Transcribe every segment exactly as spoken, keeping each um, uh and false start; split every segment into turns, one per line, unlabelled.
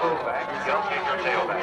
tailback. Young kicker tailback.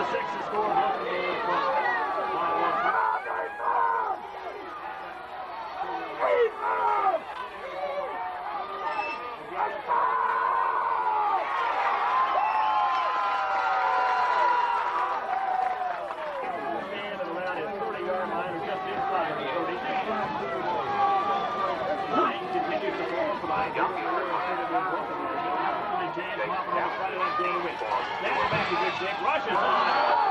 to six to score. Snap back to good kick. Rushes on.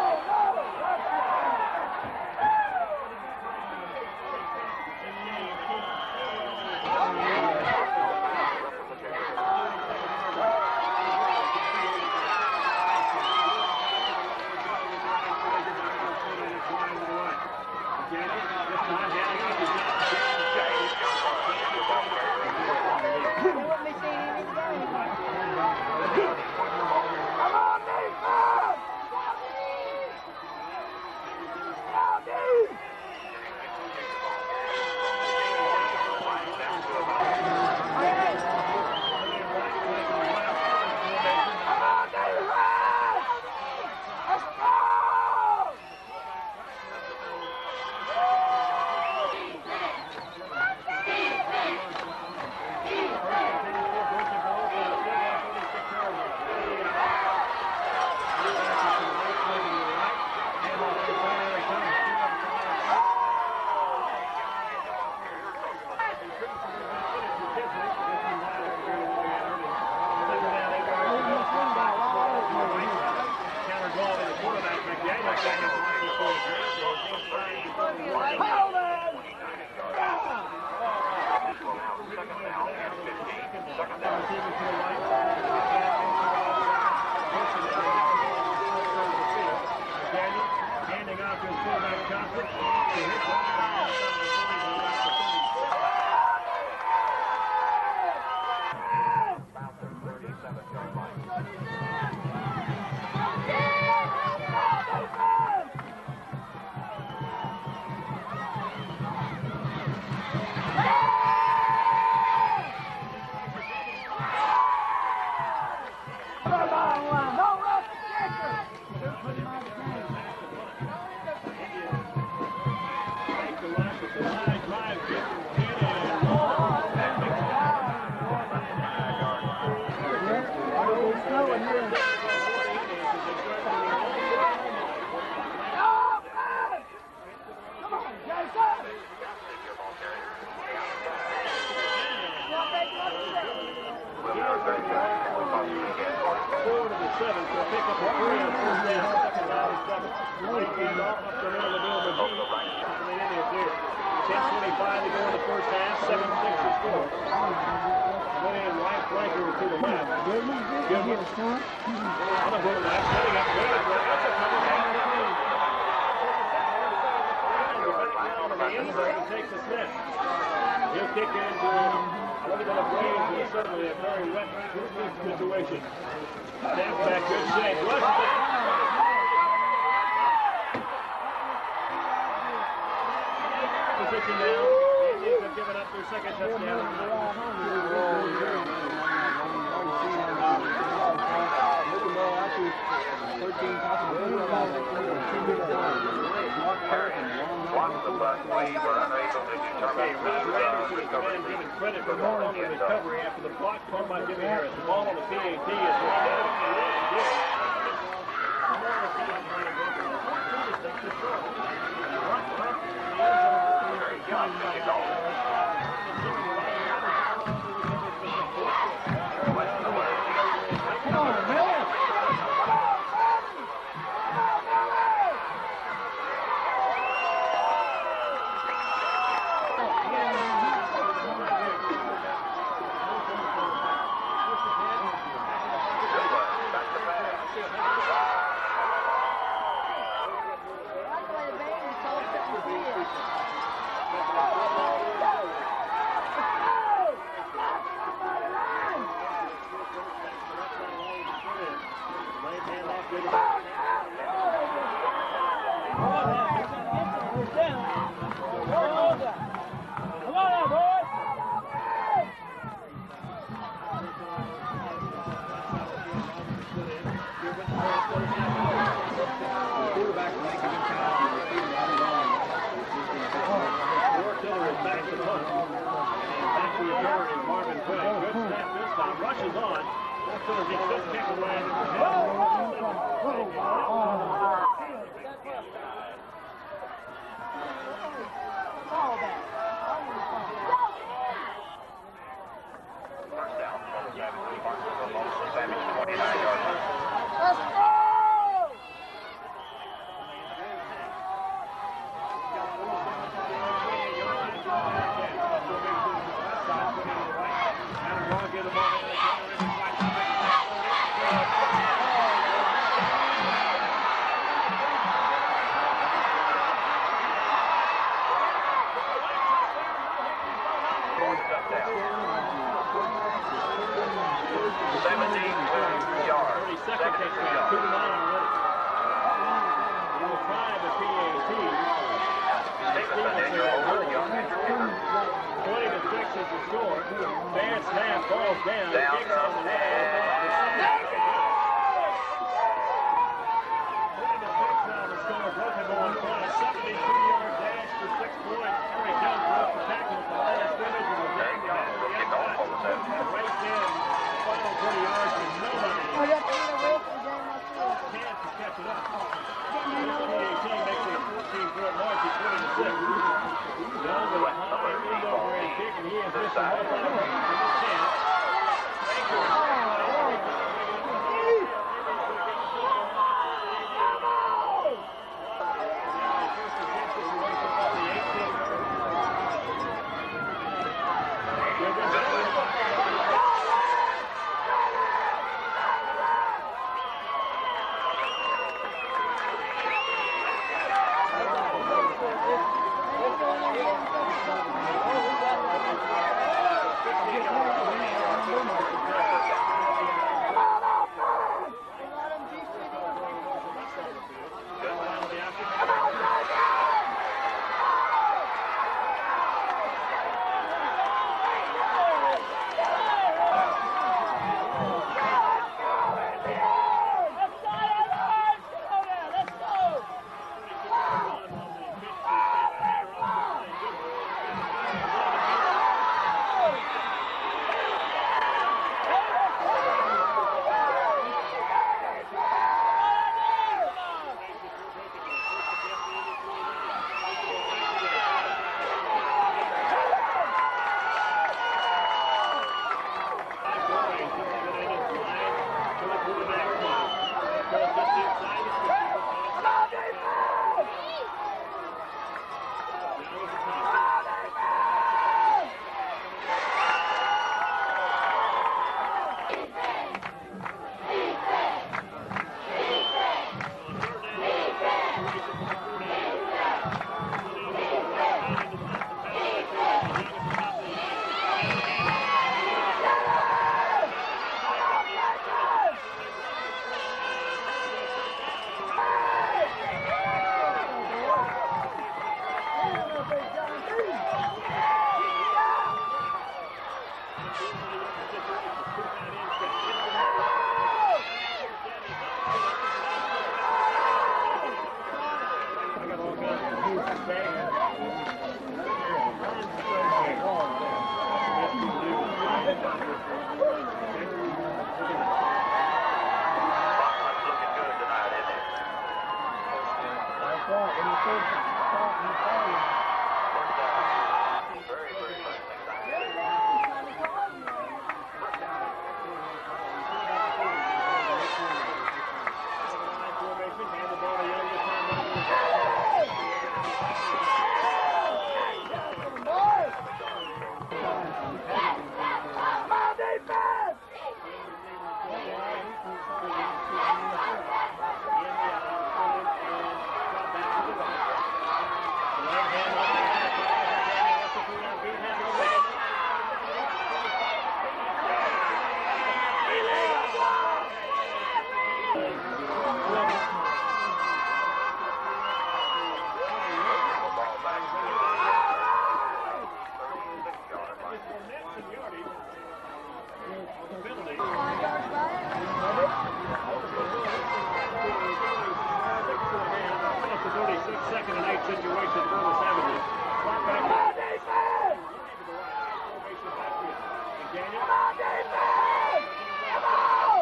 Come on, David! Come on!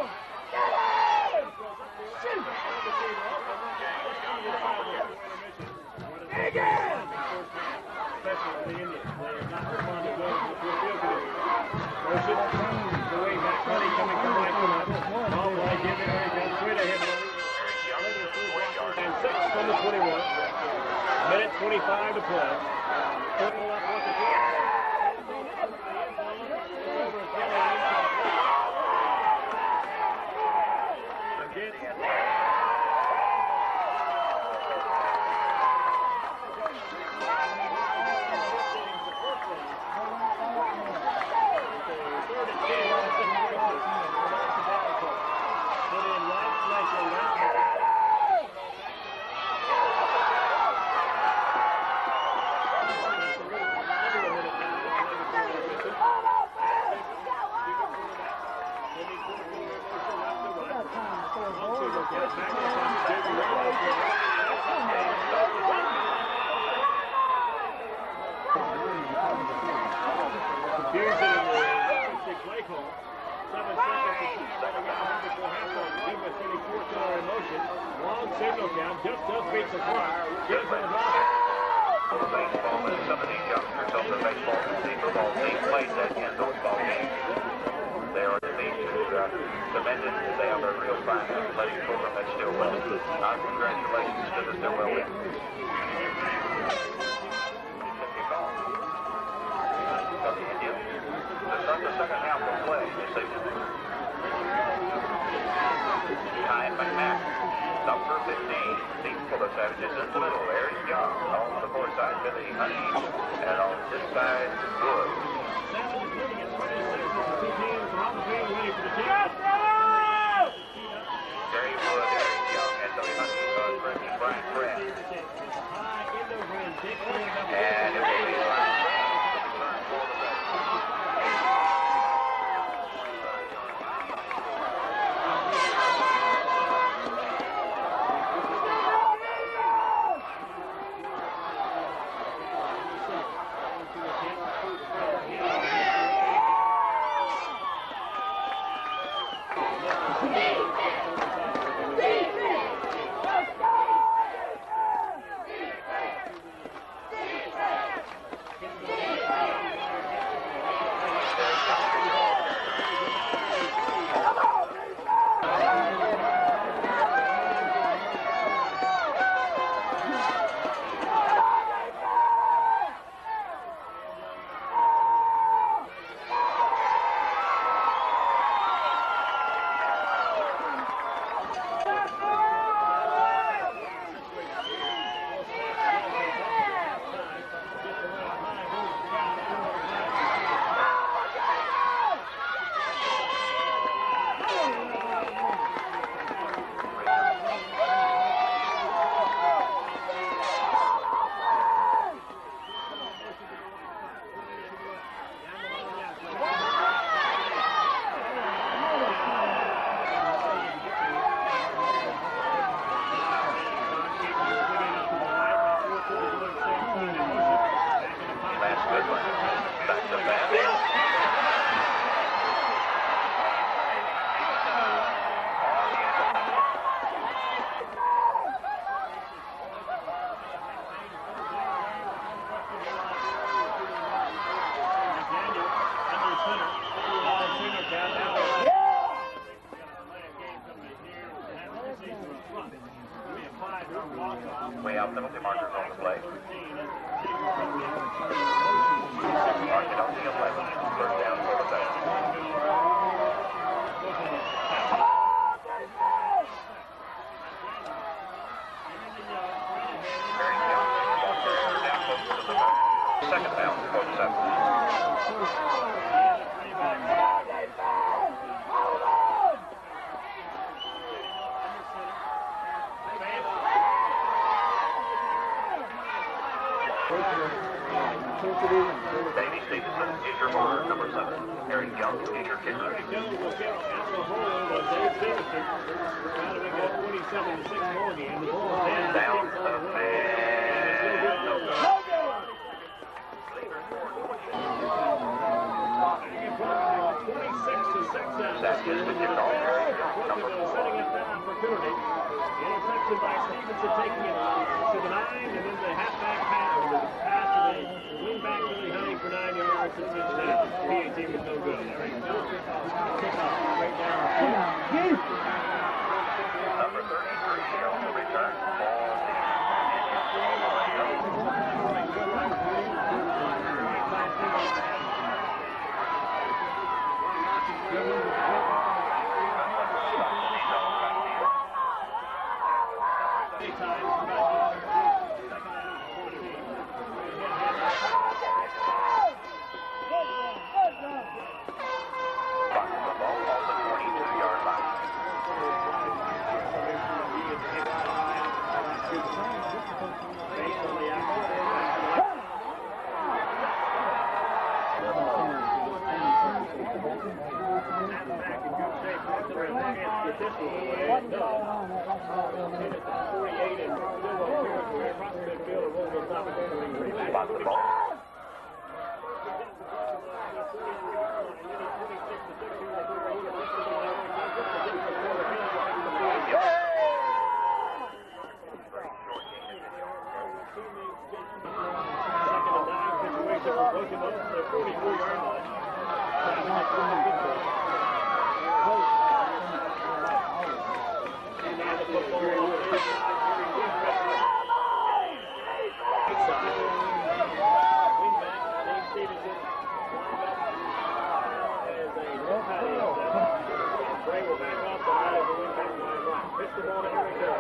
play. Triple up with the kick.
They have a real fine athletic program at Stilwell. Our congratulations to the Stilwell win. To start the second half of play this evening. Ty McMahon, number fifteen, deep for the Savages in the middle. There's Young on the far side, Billy Honey, and on this side, Wood. Jerry Wood, Eric Young, and Billy Honey, uh, Brittany Brian Brett. And it will be Brian Brett to return for the Red. Way out penalty markers on the play. Marking on the eleven. First down for the Bears. Very young. Down close to the Bears. Second down for the seven. Davey Stevenson is your holder, number seven. Aaron Young is your kicker.
Aaron Young will get out the hole of Dave Stevenson. Trying to make it a twenty-seven to six ball game. The ball is
down. Down to the man. No good.
twenty-six to six now.
That is the kickoff. Aaron Young, number four.
Setting up that opportunity. Interception by Stevenson, taking it to the nine, and then the halfback pass, or the pass to the wing-back Billy Honey for nine yards. It's in that. P A T was no good. Kickoff right down.
Number thirty-three on the return. Ball.
get this one away. It does. And it's at forty-eight and Stilwell territory. Across the midfield, a roll goes up and rebound.
Spot the ball.
Looking up to the forty-four yard line. And now the football on the other side. Wingback, Dave Stevenson. As a tight end. Bray will back off the line as a wingback line right. Pitch the ball to Eric Hill.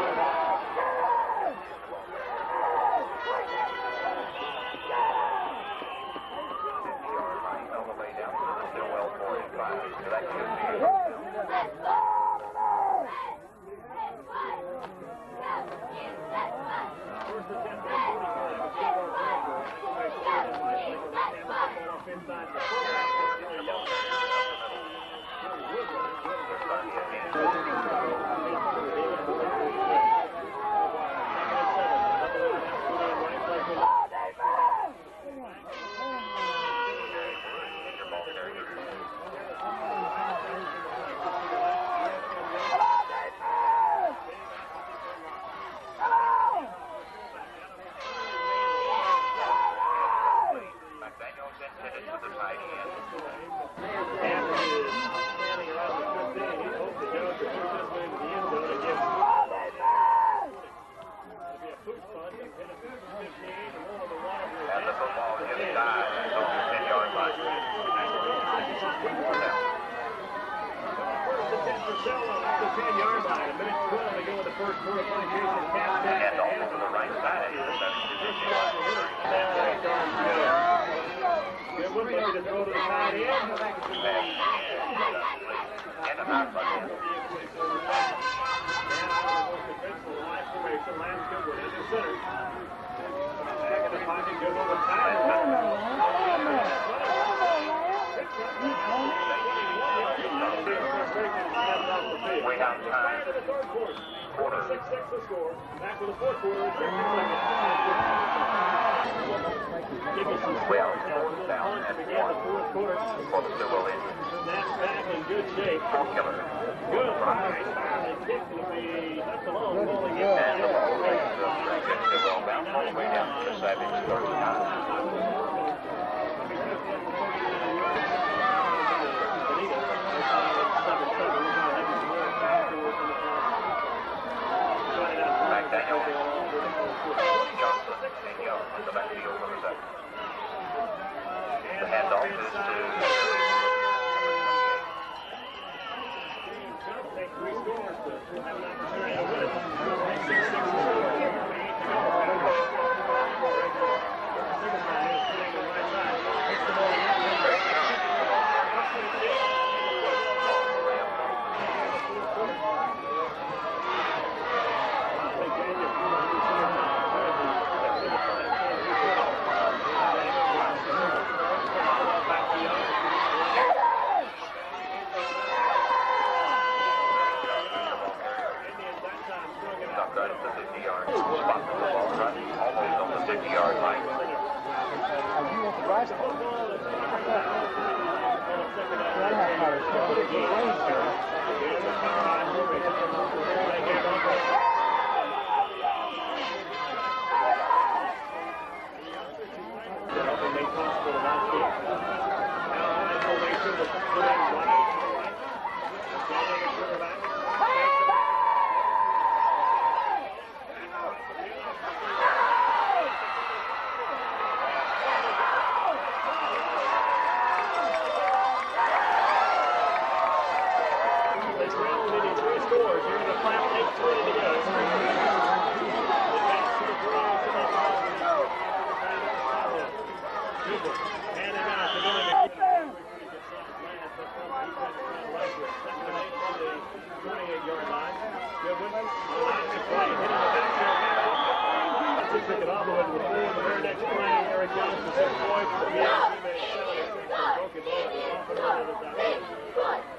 Took it all the way to the four. The very next play, Eric Johnson six points. The teammate, broke it over.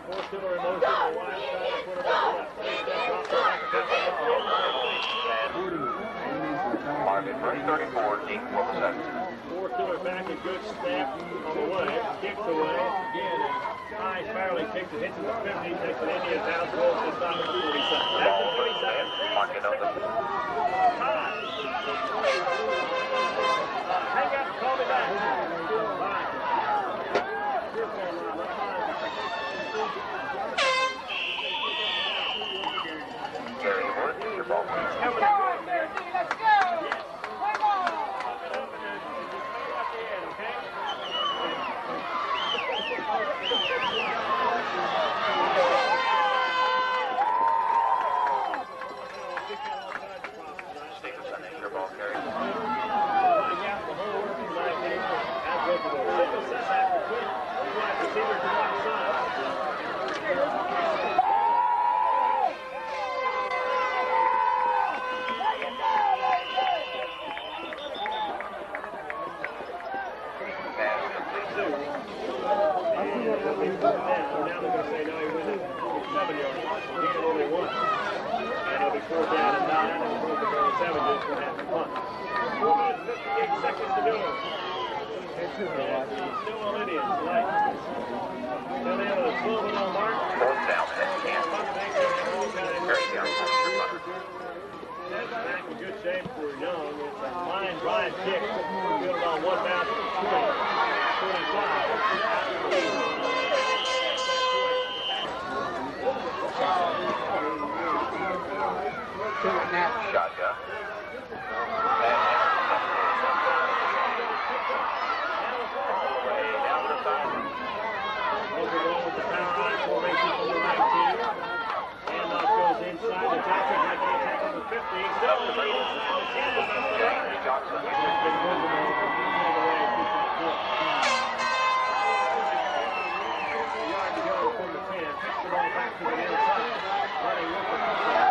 Four Stiller in motion to the wide side, the quarterback left. Three step drop back across the middle.
Marvin first thirty-four, deep for the seven.
Four Stiller back, a good step on the way. Kicks away. Again, a high fairly kicks it, hits the fifty, takes an Indian bounce, rolls to stop at forty-seven. Back to forty-seven.
Marking on the
Time. Hang up, call me back. Bye.
Very worth your ball.
Let's go, let's go. Come on.
Stevenson is your ball carrier.
Now they're going to say, no, he went seven yards. He had only one. And it'll be fourth down and nine, and fourth and goal seven just for half the punt. Four minutes, fifty-eight seconds to go. And the Stilwell Indians, like, still in at a twelve and oh mark.
Fourth down, and
And punt makes it
carry down.
That's back in good shape for Young. It's a line drive kick. Good about one bounce to twenty, twenty-five.
Shotgun. Way down the side.
Overall with the power line formation from the nineteen. Handoff goes inside the Johnson. Might be attack on the fifty. Still the lead inside the ten.
James Johnson.
It's been moving all the way. A yard to go from the ten. Pitch the ball back to the near side. Running with the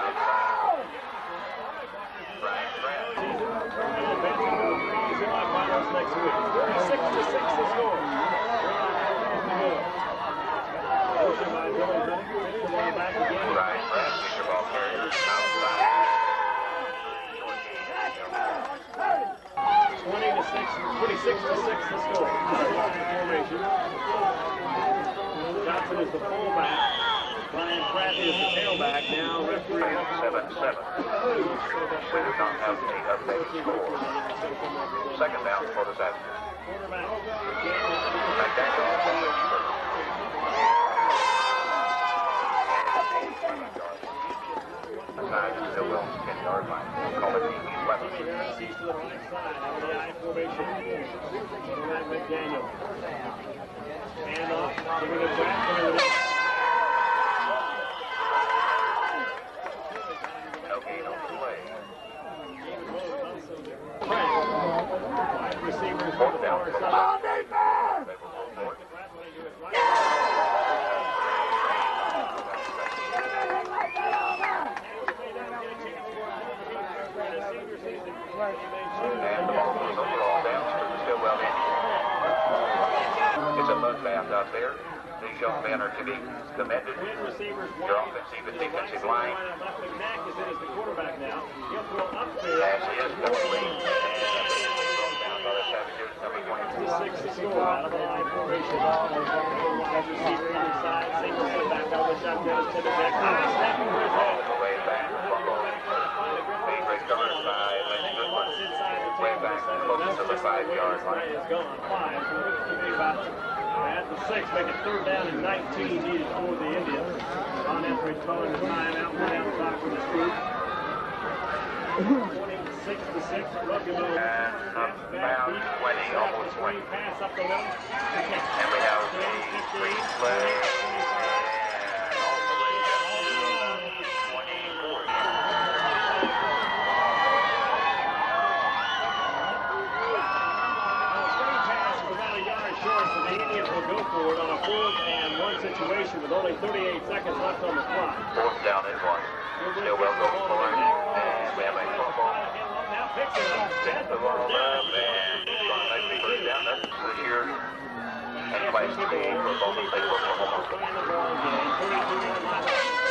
next week. thirty-six to six the score. Motion by Billy Hunter. Pitch the ball back again.
Ryan Brad, your ball carrier. Outside.
twenty to six, twenty-six to six the score. Formation. Johnson is the fullback. Brian Pratt is the tailback. Now referee
seven seven. We do not have any updated score. Second down for the Savage.
Quarterback.
Aside Stilwell, ten yard line. Call it the eleven.
Sees to the right side of the I formation. Quarterback McDaniel. Hand off. Giving it back to the
No gain on the play.
Wide receivers
Fourth
on the
down
far
for the
side.
They will go for it. And the ball goes overall down to the Stilwell Indians. It's a bloodbath out there. These young men are to be commended. Your offensive and defensive line.
McNack is in as the quarterback now. He'll throw up
Pass is complete. Thrown down by the Savages, number twenty-four.
six to score out of the line formation. Wide receiver inside, single setback out of the shotgun. Tip it back. High snap over his head.
All the way back. Fumble. Being recovered by Lynch Goodwin. Way back close to the five-yard line.
It's gone. Five. About at the six, make it third down and nineteen needed for the Indians. On Etheridge calling the timeout, one down clock for the group. twenty-six to six, Rugged over.
And about twenty, almost twenty.
Pass up the middle.
And we have the free play. And all the way down to twenty-four.
Short, so the Indians will go for it on a fourth and one situation with only thirty-eight seconds left on the clock.
Fourth down and one. Stilwell goes for it. And we have a football.
Now picks it up.
Picks the ball up and it's going to make me put it down. That's for sure. And play Football State, Oklahoma.